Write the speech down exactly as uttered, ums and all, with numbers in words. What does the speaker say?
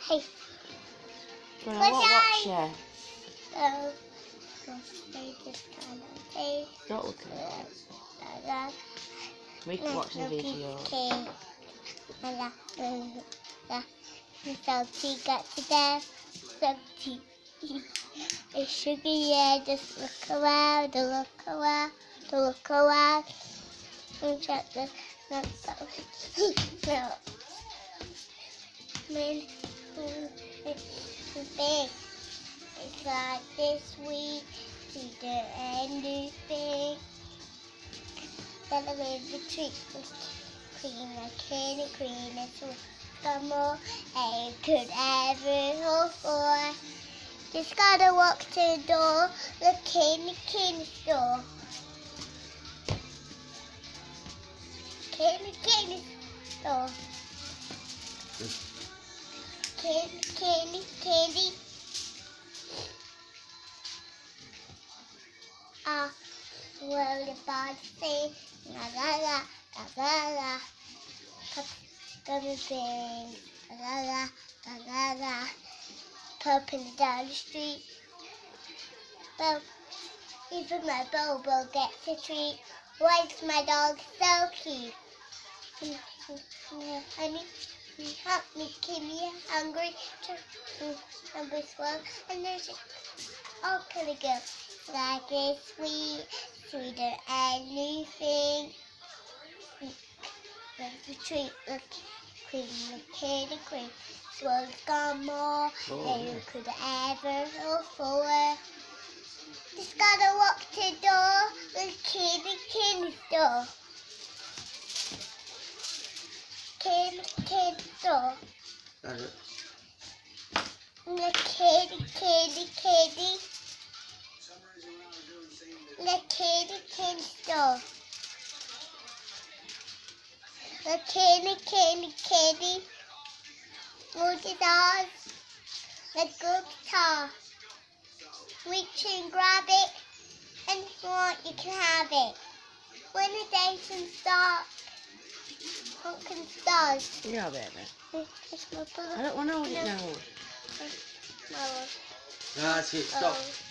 Hey. Go on, what watch you? Oh, they just kind of say. Don't look at it. We can watch the video. Okay. Salty got to death. Salty. It's sugar, yeah. Just look around, look around, look around. And check the not no. Man, it's big. It's like this week. See the end is big. Then I made the treat with cream, like candy cream, and so some more I could ever hope for. Just gotta walk to the door, the candy candy store. Candy candy store. Candy candy candy. Ah, well the birds say la la la la la la. Gummy bears, la la la la la. Popping down the street. Well, even my Bobo gets a treat. Why's my dog so cute? Honey, help me, keep me hungry. Number twelve, and there's all kind of go. Like a sweet, sweeter anything. Like the treat, look, cream, the candy cream. Swirls got more than you could ever hope for. Just gotta walk to the door, the candy candy store. Candy candy store. That's it. The candy candy candy. The candy candy store. The candy candy candy. Look at us. Let's go guitar. Reach and grab it, and if you want, you can have it. When the day can start, pumpkin stars. Yeah, baby. It's my brother. I don't want to hold it now. No. That's it, stop. Oh.